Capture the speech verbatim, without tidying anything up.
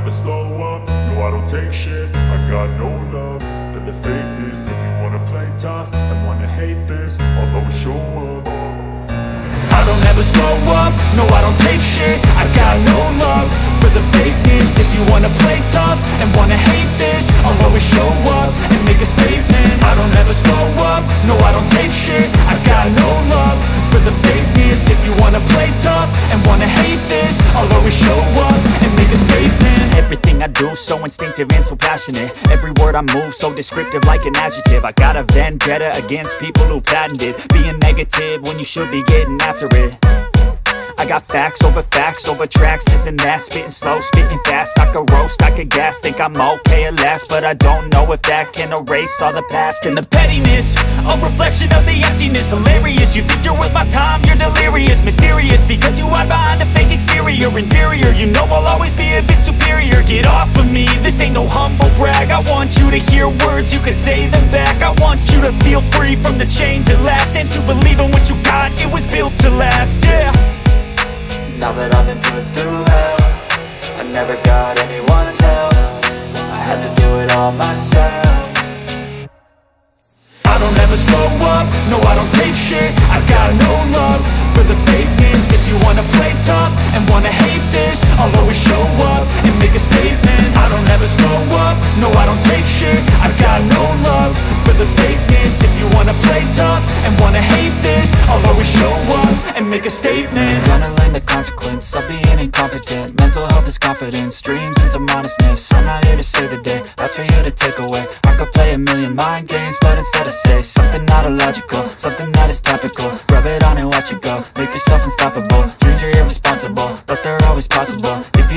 never slow up, no I don't take shit. I got no love for the fakeness. If you wanna play tough and wanna hate this, I'll always show up. I don't ever slow up, no I don't take shit. I got no love for the fakeness. If you wanna play tough and wanna hate this, I'll always show up and make a statement. I don't ever slow up, no I don't take shit. I got no love for the fakeness. If you wanna play tough and wanna hate this, I'll always show up and make a statement. Everything I do so instinctive and so passionate. Every word I move so descriptive like an adjective. I got a vendetta against people who patented being negative when you should be getting after it. I got facts over facts over tracks, this and that. Spitting slow, spitting fast, I could roast, I could gas. Think I'm okay at last, but I don't know if that can erase all the past. And the pettiness, a reflection of the emptiness. Hilarious, you think you're worth my time, you're delirious. Mysterious, because you hide behind a fake exterior. Inferior, you know I'll always be a bit superior. Get off of me, this ain't no humble brag. I want you to hear words, you can say them back. I want you to feel free from the chains at last, and to believe in what you got, it was built to last, yeah. Now that I've been put through hell, I never got anyone's help. I had to do it all myself. I don't ever slow up, no I don't take shit. I got no love for the fakeness. If you wanna play tough and wanna hate this, I'll always show up and make a statement. I don't ever slow up, no I don't take shit. I got no love for the fakeness. If you wanna play tough and wanna hate this, I'll always show up and make a statement. Gonna learn the consequence of being incompetent. Mental health is confidence, dreams and some honestness. I'm not here to save the day, that's for you to take away. I could play a million mind games, but instead I say something not illogical, something that is topical. Rub it on and watch it go, make yourself unstoppable. Dreams are irresponsible, but they're always possible if you